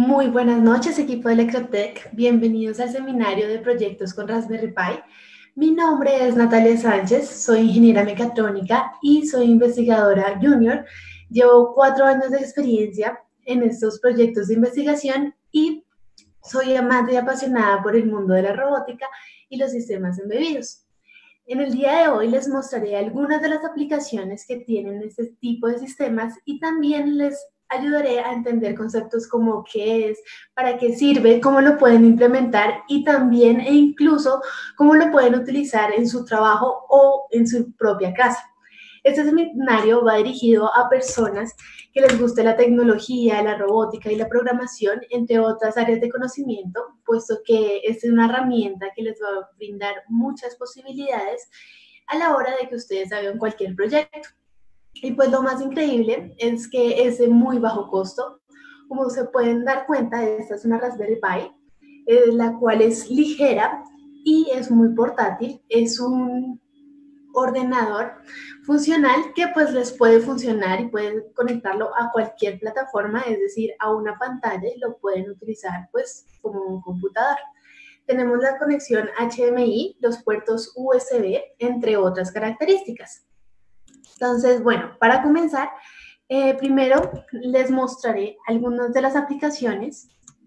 Muy buenas noches, equipo de Electrotech. Bienvenidos al seminario de proyectos con Raspberry Pi. Mi nombre es Natalia Sánchez, soy ingeniera mecatrónica y soy investigadora junior. Llevo 4 años de experiencia en estos proyectos de investigación y soy amante y apasionada por el mundo de la robótica y los sistemas embebidos. En el día de hoy les mostraré algunas de las aplicaciones que tienen este tipo de sistemas y también les ayudaré a entender conceptos como qué es, para qué sirve, cómo lo pueden implementar y también e incluso cómo lo pueden utilizar en su trabajo o en su propia casa. Este seminario va dirigido a personas que les guste la tecnología, la robótica y la programación, entre otras áreas de conocimiento, puesto que esta es una herramienta que les va a brindar muchas posibilidades a la hora de que ustedes hagan cualquier proyecto. Y pues lo más increíble es que es de muy bajo costo. Como se pueden dar cuenta, esta es una Raspberry Pi, la cual es ligera y es muy portátil. Es un ordenador funcional que pues les puede funcionar y pueden conectarlo a cualquier plataforma, es decir, a una pantalla y lo pueden utilizar pues como un computador. Tenemos la conexión HDMI, los puertos USB, entre otras características. Entonces, bueno, para comenzar, primero les mostraré algunas de las aplicaciones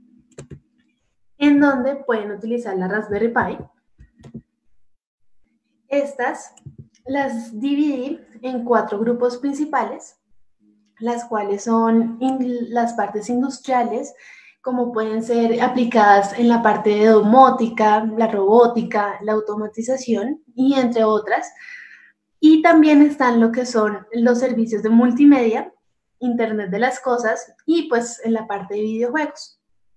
en donde pueden utilizar la Raspberry Pi. Estas las dividí en 4 grupos principales, las cuales son las partes industriales, como pueden ser aplicadas en la parte de domótica, la robótica, la automatización y entre otras. Y también están lo que son los servicios de multimedia, Internet de las cosas y pues en la parte de videojuegos.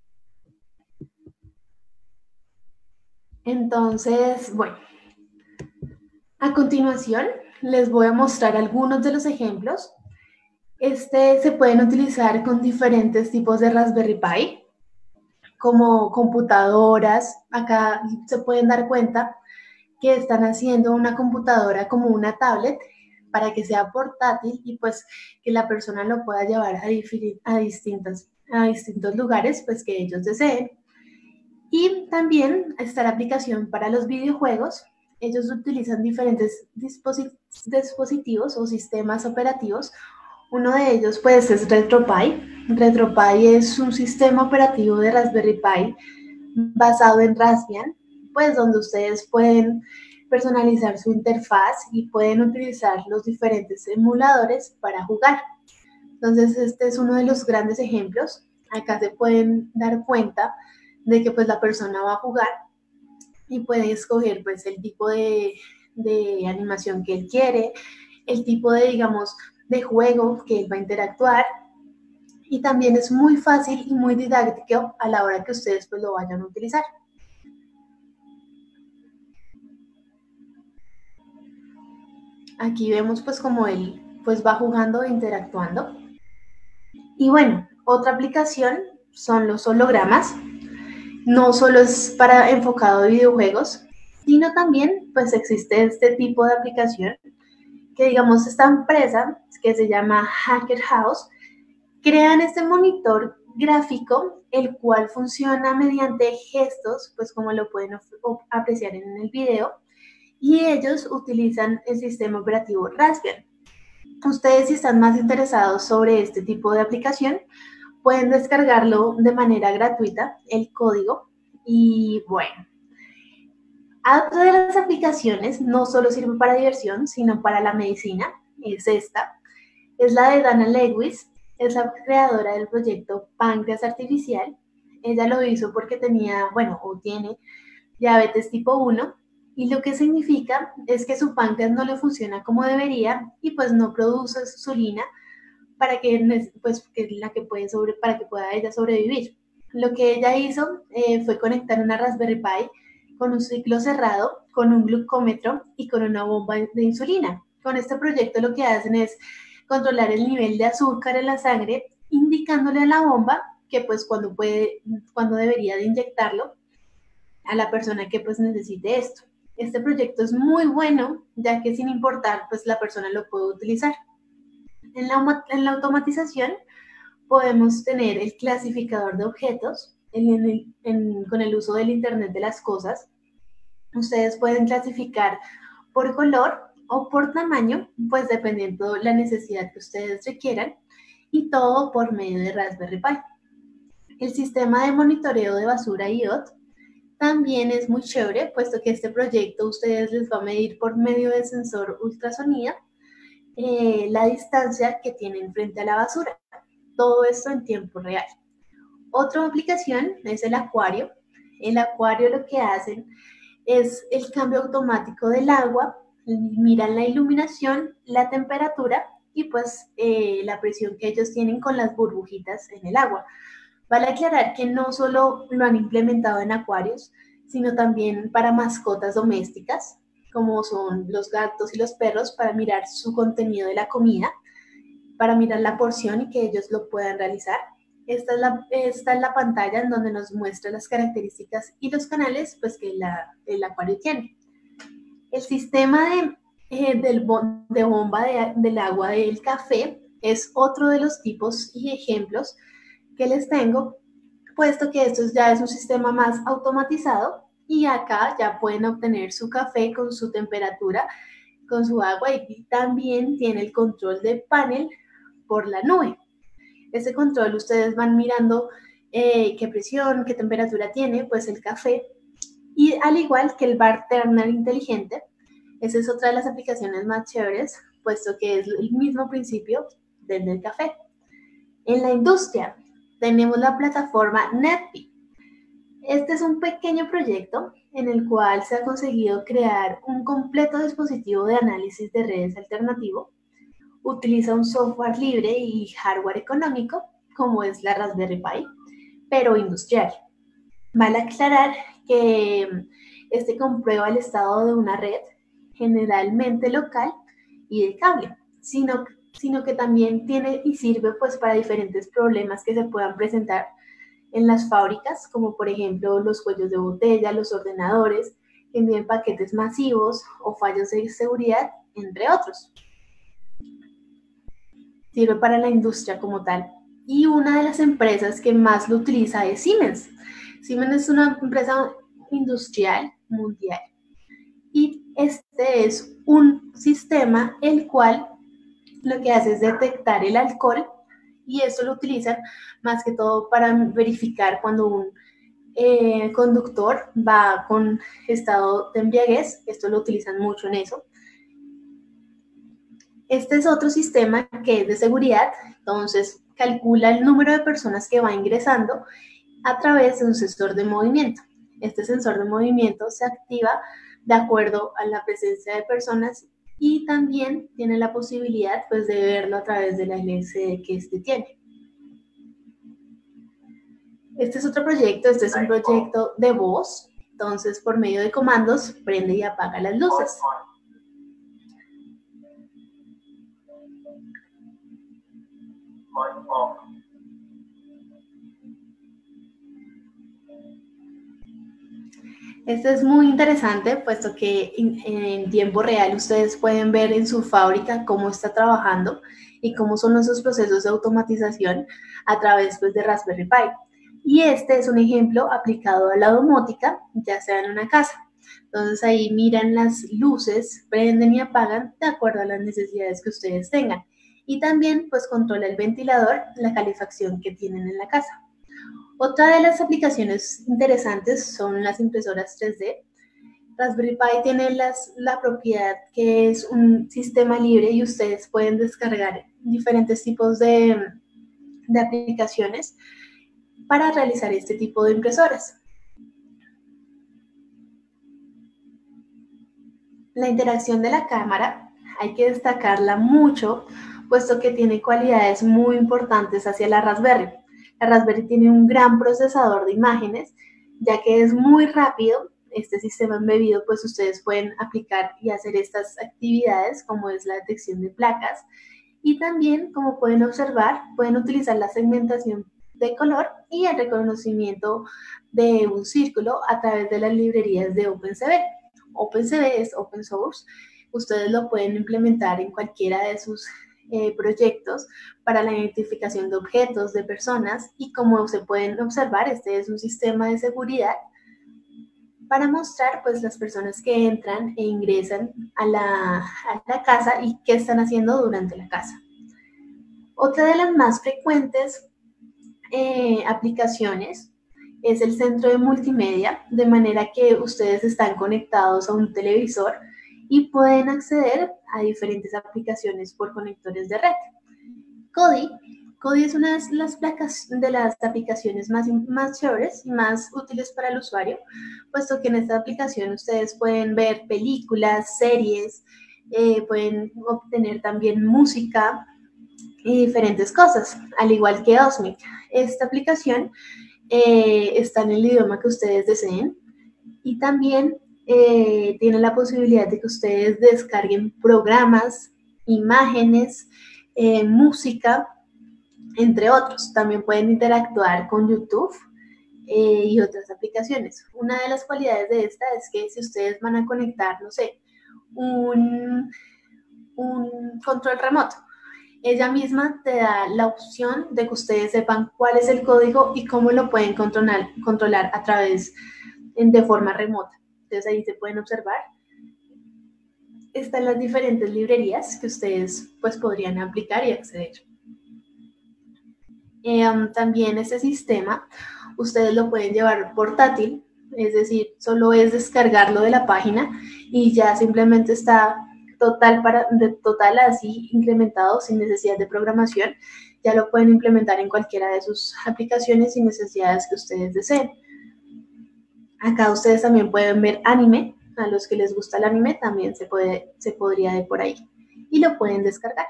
Entonces, bueno, a continuación les voy a mostrar algunos de los ejemplos. Se pueden utilizar con diferentes tipos de Raspberry Pi, como computadoras. Acá se pueden dar cuenta que están haciendo una computadora como una tablet para que sea portátil y pues que la persona lo pueda llevar a distintos lugares pues que ellos deseen. Y también está la aplicación para los videojuegos. Ellos utilizan diferentes dispositivos o sistemas operativos. Uno de ellos pues es RetroPie. RetroPie es un sistema operativo de Raspberry Pi basado en Raspbian, pues donde ustedes pueden personalizar su interfaz y pueden utilizar los diferentes emuladores para jugar. Entonces este es uno de los grandes ejemplos. Acá se pueden dar cuenta de que pues la persona va a jugar y puede escoger pues el tipo de animación que él quiere, el tipo de, digamos, de juego que él va a interactuar, y también es muy fácil y muy didáctico a la hora que ustedes pues lo vayan a utilizar. Aquí vemos pues como él pues va jugando e interactuando. Y bueno, otra aplicación son los hologramas. No solo es para enfocado a videojuegos, sino también pues existe este tipo de aplicación que, digamos, esta empresa que se llama Hacker House crean este monitor gráfico, el cual funciona mediante gestos, pues como lo pueden apreciar en el video, y ellos utilizan el sistema operativo Raspbian. Ustedes, si están más interesados sobre este tipo de aplicación, pueden descargarlo de manera gratuita, el código. Y bueno, otra de las aplicaciones no solo sirve para diversión, sino para la medicina, es esta. Es la de Dana Lewis, es la creadora del proyecto Páncreas Artificial. Ella lo hizo porque tenía, bueno, o tiene diabetes tipo 1, y lo que significa es que su páncreas no le funciona como debería y pues no produce insulina para que, pues, que la que puede para que pueda ella sobrevivir. Lo que ella hizo fue conectar una Raspberry Pi con un ciclo cerrado, con un glucómetro y con una bomba de insulina. Con este proyecto lo que hacen es controlar el nivel de azúcar en la sangre, indicándole a la bomba que pues cuando debería de inyectarlo a la persona que pues necesite esto. Este proyecto es muy bueno, ya que sin importar, pues la persona lo puede utilizar. En la automatización Podemos tener el clasificador de objetos con el uso del Internet de las cosas. Ustedes pueden clasificar por color o por tamaño, pues dependiendo de la necesidad que ustedes requieran, y todo por medio de Raspberry Pi. El sistema de monitoreo de basura IoT también es muy chévere, puesto que este proyecto ustedes les va a medir por medio de sensor ultrasonido la distancia que tienen frente a la basura. Todo esto en tiempo real. Otra aplicación es el acuario. El acuario lo que hacen es el cambio automático del agua, miran la iluminación, la temperatura y pues la presión que ellos tienen con las burbujitas en el agua. Vale aclarar que no solo lo han implementado en acuarios, sino también para mascotas domésticas, como son los gatos y los perros, para mirar su contenido de la comida, para mirar la porción y que ellos lo puedan realizar. Esta es la pantalla en donde nos muestra las características y los canales pues, que el acuario tiene. El sistema de bomba del agua del café es otro de los tipos y ejemplos que les tengo, puesto que esto ya es un sistema más automatizado y acá ya pueden obtener su café con su temperatura, con su agua y también tiene el control de panel por la nube. Ese control ustedes van mirando qué presión, qué temperatura tiene, pues el café. Y al igual que el bartender inteligente, esa es otra de las aplicaciones más chéveres, puesto que es el mismo principio del café. En la industria tenemos la plataforma NetBee. Este es un pequeño proyecto en el cual se ha conseguido crear un completo dispositivo de análisis de redes alternativo. Utiliza un software libre y hardware económico, como es la Raspberry Pi, pero industrial. Vale aclarar que este comprueba el estado de una red, generalmente local y de cable, sino que también tiene y sirve pues para diferentes problemas que se puedan presentar en las fábricas, como por ejemplo los cuellos de botella, los ordenadores que envían paquetes masivos o fallos de seguridad, entre otros. Sirve para la industria como tal. Y una de las empresas que más lo utiliza es Siemens. Siemens es una empresa industrial mundial y este es un sistema el cual lo que hace es detectar el alcohol y esto lo utilizan más que todo para verificar cuando un conductor va con estado de embriaguez. Esto lo utilizan mucho en eso. Este es otro sistema que es de seguridad, entonces calcula el número de personas que va ingresando a través de un sensor de movimiento. Este sensor de movimiento se activa de acuerdo a la presencia de personas y también tiene la posibilidad pues, de verlo a través de la LCD que este tiene. Este es otro proyecto, este es un proyecto de voz, entonces por medio de comandos prende y apaga las luces. Esto es muy interesante, puesto que en tiempo real ustedes pueden ver en su fábrica cómo está trabajando y cómo son esos procesos de automatización a través pues, de Raspberry Pi. Y este es un ejemplo aplicado a la domótica, ya sea en una casa. Entonces ahí miran las luces, prenden y apagan de acuerdo a las necesidades que ustedes tengan. Y también pues controla el ventilador, la calefacción que tienen en la casa. Otra de las aplicaciones interesantes son las impresoras 3D. Raspberry Pi tiene la propiedad que es un sistema libre y ustedes pueden descargar diferentes tipos de aplicaciones para realizar este tipo de impresoras. La interacción de la cámara hay que destacarla mucho, puesto que tiene cualidades muy importantes hacia la Raspberry. La Raspberry tiene un gran procesador de imágenes, ya que es muy rápido. Este sistema embebido, pues ustedes pueden aplicar y hacer estas actividades, como es la detección de placas. Y también, como pueden observar, pueden utilizar la segmentación de color y el reconocimiento de un círculo a través de las librerías de OpenCV. OpenCV es open source. Ustedes lo pueden implementar en cualquiera de sus proyectos para la identificación de objetos, de personas, y como se pueden observar, este es un sistema de seguridad para mostrar pues las personas que entran e ingresan a la casa y qué están haciendo durante la casa. Otra de las más frecuentes aplicaciones es el centro de multimedia, de manera que ustedes están conectados a un televisor y pueden acceder a diferentes aplicaciones por conectores de red. Kodi es una de las aplicaciones más chéveres y más útiles para el usuario, puesto que en esta aplicación ustedes pueden ver películas, series, pueden obtener también música y diferentes cosas, al igual que Osmic. Esta aplicación está en el idioma que ustedes deseen y también tiene la posibilidad de que ustedes descarguen programas, imágenes, música, entre otros. También pueden interactuar con YouTube y otras aplicaciones. Una de las cualidades de esta es que si ustedes van a conectar, no sé, un control remoto, ella misma te da la opción de que ustedes sepan cuál es el código y cómo lo pueden controlar a través de forma remota. Entonces ahí se pueden observar. Están las diferentes librerías que ustedes pues podrían aplicar y acceder. También este sistema ustedes lo pueden llevar portátil, es decir, solo es descargarlo de la página y ya simplemente está total así implementado sin necesidad de programación. Ya lo pueden implementar en cualquiera de sus aplicaciones y necesidades que ustedes deseen. Acá ustedes también pueden ver anime, a los que les gusta el anime también se podría ver por ahí y lo pueden descargar.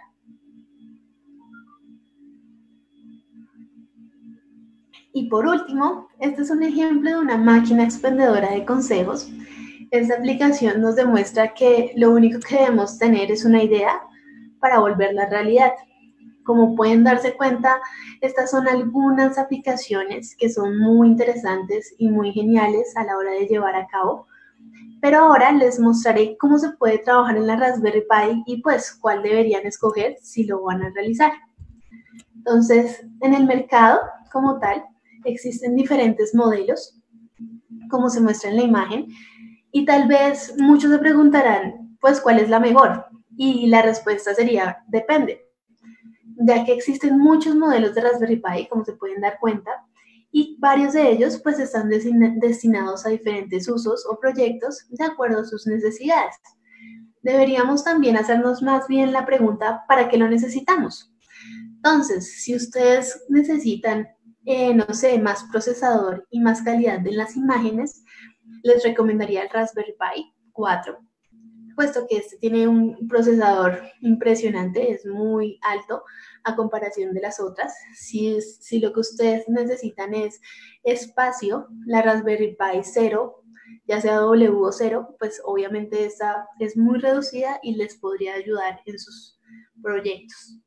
Y por último, este es un ejemplo de una máquina expendedora de consejos. Esta aplicación nos demuestra que lo único que debemos tener es una idea para volverla realidad. Como pueden darse cuenta, estas son algunas aplicaciones que son muy interesantes y muy geniales a la hora de llevar a cabo. Pero ahora les mostraré cómo se puede trabajar en la Raspberry Pi y pues cuál deberían escoger si lo van a realizar. Entonces, en el mercado como tal, existen diferentes modelos, como se muestra en la imagen, y tal vez muchos se preguntarán, pues, ¿cuál es la mejor? Y la respuesta sería, depende, ya que existen muchos modelos de Raspberry Pi, como se pueden dar cuenta, y varios de ellos pues están destinados a diferentes usos o proyectos de acuerdo a sus necesidades. Deberíamos también hacernos más bien la pregunta, ¿para qué lo necesitamos? Entonces, si ustedes necesitan, no sé, más procesador y más calidad en las imágenes, les recomendaría el Raspberry Pi 4, puesto que este tiene un procesador impresionante, es muy alto a comparación de las otras. Si lo que ustedes necesitan es espacio, la Raspberry Pi 0, ya sea W o 0, pues obviamente esta es muy reducida y les podría ayudar en sus proyectos.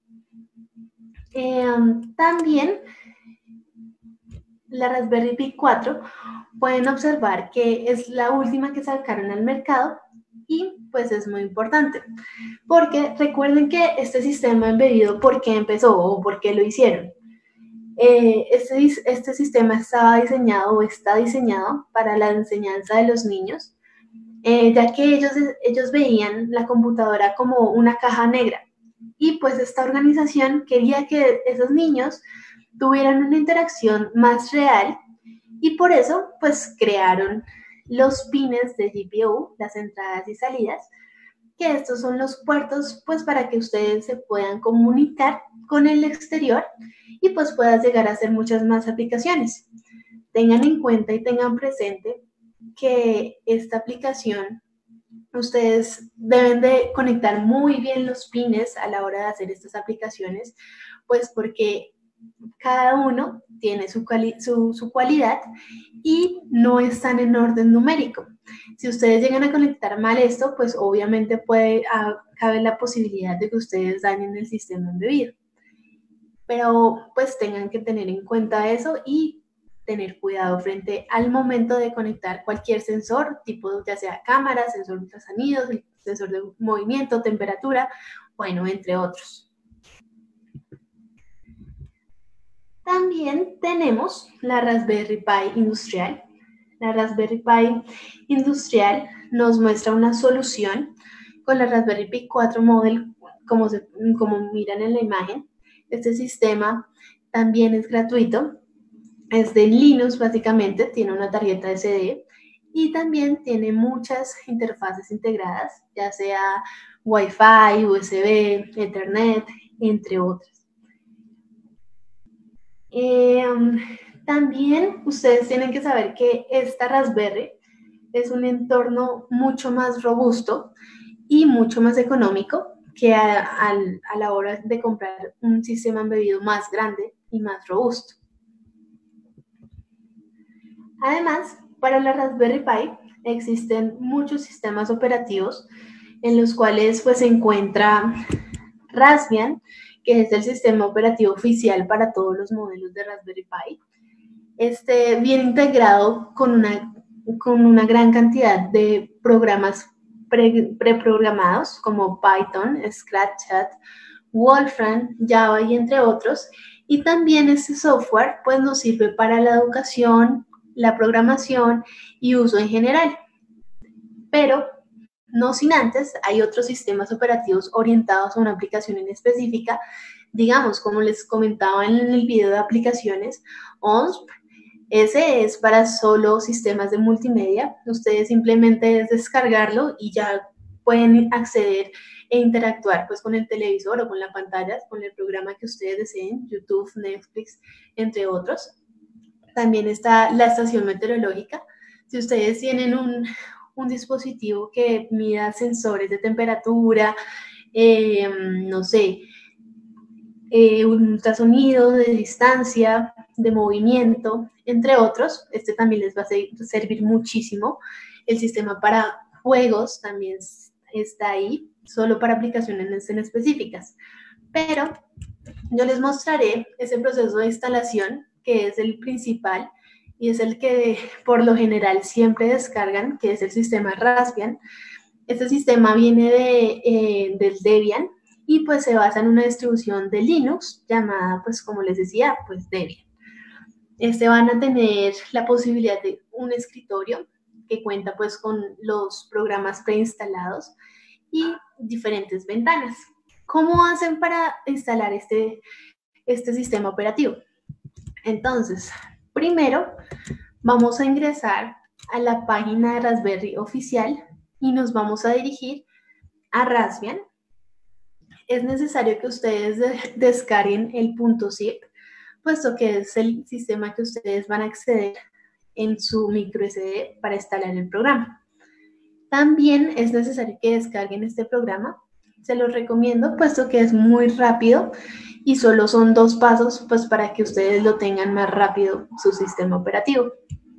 También la Raspberry Pi 4 pueden observar que es la última que sacaron al mercado y pues es muy importante porque recuerden que este sistema embebido, ¿por qué empezó o por qué lo hicieron? Este sistema estaba diseñado o está diseñado para la enseñanza de los niños, ya que ellos veían la computadora como una caja negra y pues esta organización quería que esos niños tuvieran una interacción más real y por eso pues crearon los pines de GPU, las entradas y salidas, que estos son los puertos pues para que ustedes se puedan comunicar con el exterior y pues puedas llegar a hacer muchas más aplicaciones. Tengan en cuenta y tengan presente que esta aplicación ustedes deben de conectar muy bien los pines a la hora de hacer estas aplicaciones, pues porque cada uno tiene su cualidad y no están en orden numérico. Si ustedes llegan a conectar mal esto, pues obviamente cabe la posibilidad de que ustedes dañen el sistema embebido. Pero pues tengan que tener en cuenta eso y tener cuidado frente al momento de conectar cualquier sensor, tipo ya sea cámara, sensor de ultrasonido, sensor de movimiento, temperatura, bueno, entre otros. También tenemos la Raspberry Pi industrial. La Raspberry Pi industrial nos muestra una solución con la Raspberry Pi 4 Model, como miran en la imagen. Este sistema también es gratuito, es de Linux básicamente, tiene una tarjeta SD y también tiene muchas interfaces integradas, ya sea Wi-Fi, USB, Ethernet, entre otras. También ustedes tienen que saber que esta Raspberry es un entorno mucho más robusto y mucho más económico que a la hora de comprar un sistema embebido más grande y más robusto. Además, para la Raspberry Pi existen muchos sistemas operativos en los cuales pues, se encuentra Raspbian, que es el sistema operativo oficial para todos los modelos de Raspberry Pi. Viene integrado con una gran cantidad de programas preprogramados como Python, Scratch, Wolfram, Java y entre otros. Y también este software pues, nos sirve para la educación, la programación y uso en general. Pero no sin antes, hay otros sistemas operativos orientados a una aplicación en específica, digamos, como les comentaba en el video de aplicaciones, ONSP. Ese es para solo sistemas de multimedia. Ustedes simplemente es descargarlo y ya pueden acceder e interactuar pues, con el televisor o con la pantalla, con el programa que ustedes deseen, YouTube, Netflix, entre otros. También está la estación meteorológica. Si ustedes tienen un dispositivo que mida sensores de temperatura, no sé, un ultrasonido de distancia, de movimiento, entre otros. Este también les va a servir muchísimo. El sistema para juegos también está ahí, solo para aplicaciones en específicas. Pero yo les mostraré ese proceso de instalación, que es el principal y es el que por lo general siempre descargan, que es el sistema Raspbian. Este sistema viene del Debian y pues se basa en una distribución de Linux llamada, pues como les decía, pues Debian. Van a tener la posibilidad de un escritorio que cuenta pues con los programas preinstalados y diferentes ventanas. ¿Cómo hacen para instalar este sistema operativo? Entonces, primero vamos a ingresar a la página de Raspberry oficial y nos vamos a dirigir a Raspbian. Es necesario que ustedes descarguen el .zip, puesto que es el sistema que ustedes van a acceder en su micro SD para instalar el programa. También es necesario que descarguen este programa. Se los recomiendo, puesto que es muy rápido y solo son 2 pasos pues, para que ustedes lo tengan más rápido su sistema operativo.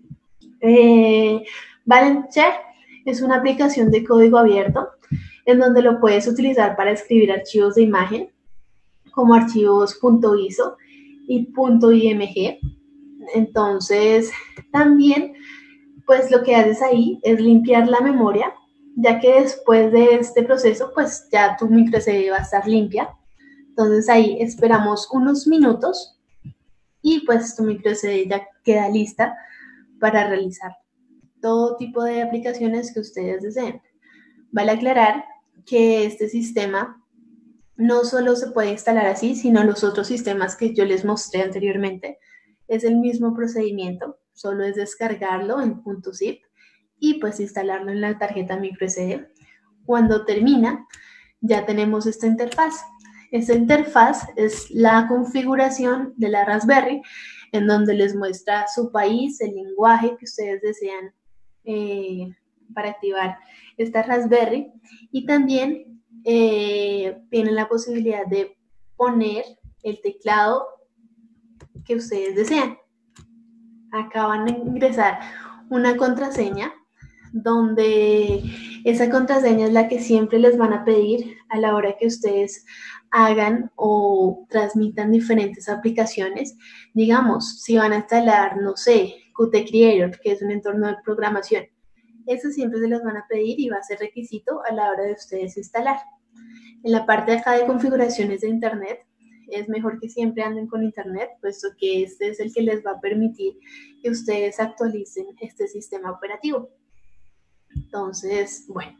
Valenshare es una aplicación de código abierto en donde lo puedes utilizar para escribir archivos de imagen como archivos .iso y .img. Entonces, también pues lo que haces ahí es limpiar la memoria, ya que después de este proceso pues ya tu micro SD va a estar limpia. Entonces ahí esperamos unos minutos y pues tu micro SD ya queda lista para realizar todo tipo de aplicaciones que ustedes deseen. Vale aclarar que este sistema no solo se puede instalar así, sino los otros sistemas que yo les mostré anteriormente. Es el mismo procedimiento, solo es descargarlo en .zip y pues instalarlo en la tarjeta microSD. Cuando termina, ya tenemos esta interfaz. Esta interfaz es la configuración de la Raspberry, en donde les muestra su país, el lenguaje que ustedes desean para activar esta Raspberry, y también tienen la posibilidad de poner el teclado que ustedes desean. Acá van a ingresar una contraseña, donde esa contraseña es la que siempre les van a pedir a la hora que ustedes hagan o transmitan diferentes aplicaciones. Digamos, si van a instalar, no sé, Qt Creator, que es un entorno de programación, eso siempre se los van a pedir y va a ser requisito a la hora de ustedes instalar. En la parte de acá de configuraciones de internet es mejor que siempre anden con internet, puesto que este es el que les va a permitir que ustedes actualicen este sistema operativo. Entonces, bueno,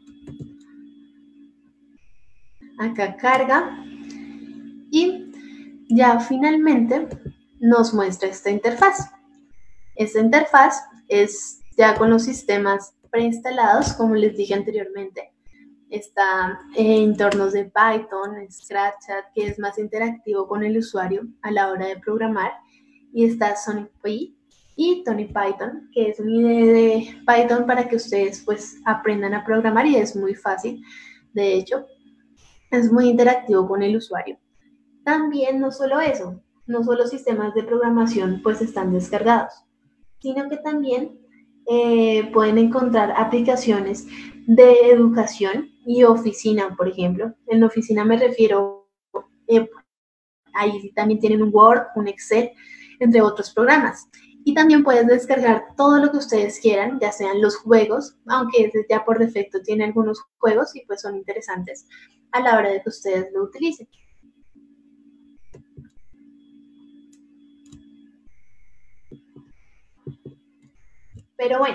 acá carga y ya finalmente nos muestra esta interfaz. Esta interfaz es ya con los sistemas preinstalados, como les dije anteriormente. Está en entornos de Python, Scratch, que es más interactivo con el usuario a la hora de programar. Y está SonicPy y TonyPython, que es una idea de Python para que ustedes pues aprendan a programar y es muy fácil. De hecho, es muy interactivo con el usuario. También no solo eso, no solo sistemas de programación pues están descargados, sino que también pueden encontrar aplicaciones de educación y oficina, por ejemplo. En oficina me refiero, ahí también tienen un Word, un Excel, entre otros programas. Y también puedes descargar todo lo que ustedes quieran, ya sean los juegos, aunque ese ya por defecto tiene algunos juegos y pues son interesantes a la hora de que ustedes lo utilicen. Pero bueno,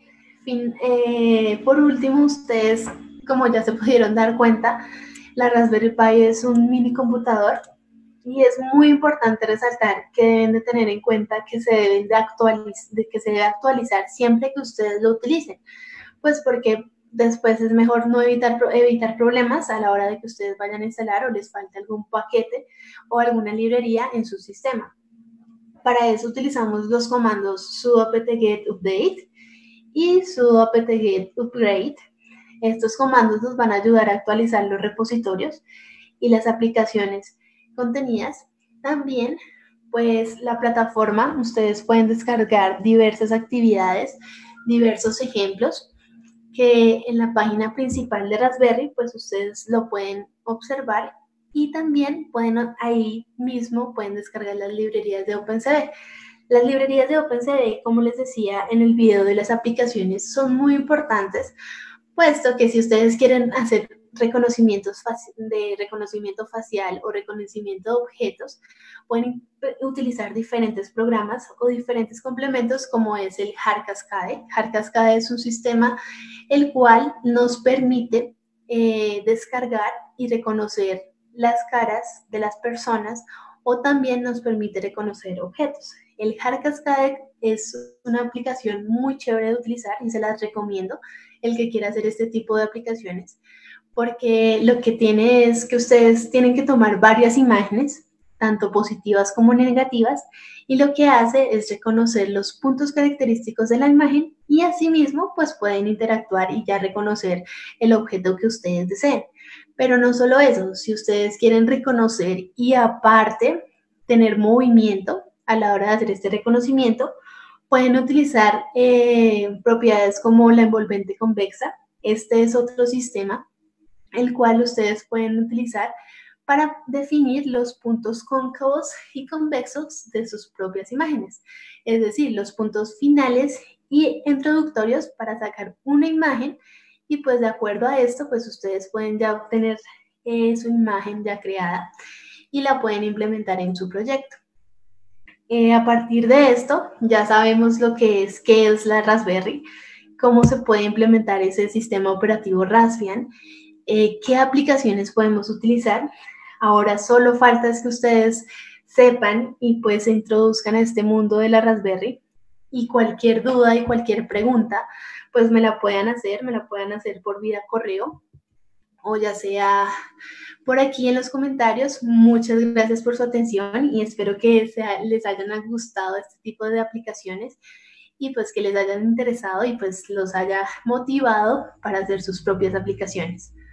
por último, ustedes, como ya se pudieron dar cuenta, la Raspberry Pi es un mini computador y es muy importante resaltar que deben de tener en cuenta que se deben que se debe actualizar siempre que ustedes lo utilicen, pues porque después es mejor no evitar problemas a la hora de que ustedes vayan a instalar o les falte algún paquete o alguna librería en su sistema. Para eso utilizamos los comandos sudo apt-get update y sudo apt-get upgrade. Estos comandos nos van a ayudar a actualizar los repositorios y las aplicaciones contenidas. También, pues la plataforma, ustedes pueden descargar diversas actividades, diversos ejemplos que en la página principal de Raspberry, pues ustedes lo pueden observar y también ahí mismo pueden descargar las librerías de OpenCV. Las librerías de OpenCV, como les decía en el video de las aplicaciones, son muy importantes, puesto que si ustedes quieren hacer reconocimiento facial o reconocimiento de objetos, pueden utilizar diferentes programas o diferentes complementos como es el HardCascade. HardCascade es un sistema el cual nos permite descargar y reconocer las caras de las personas o también nos permite reconocer objetos. El HardCascade es una aplicación muy chévere de utilizar y se las recomiendo el que quiera hacer este tipo de aplicaciones, porque lo que tiene es que ustedes tienen que tomar varias imágenes, tanto positivas como negativas, y lo que hace es reconocer los puntos característicos de la imagen y asimismo pues pueden interactuar y ya reconocer el objeto que ustedes deseen. Pero no solo eso, si ustedes quieren reconocer y aparte tener movimiento a la hora de hacer este reconocimiento, pueden utilizar propiedades como la envolvente convexa. Este es otro sistema el cual ustedes pueden utilizar para definir los puntos cóncavos y convexos de sus propias imágenes, es decir, los puntos finales y introductorios para sacar una imagen y pues de acuerdo a esto pues ustedes pueden ya obtener su imagen ya creada y la pueden implementar en su proyecto. A partir de esto ya sabemos qué es la Raspberry, cómo se puede implementar ese sistema operativo Raspbian, qué aplicaciones podemos utilizar. Ahora solo falta es que ustedes sepan y pues se introduzcan a este mundo de la Raspberry y cualquier duda y cualquier pregunta pues me la puedan hacer por vía correo o ya sea por aquí en los comentarios. Muchas gracias por su atención y espero que les hayan gustado este tipo de aplicaciones y pues que les hayan interesado y pues los haya motivado para hacer sus propias aplicaciones.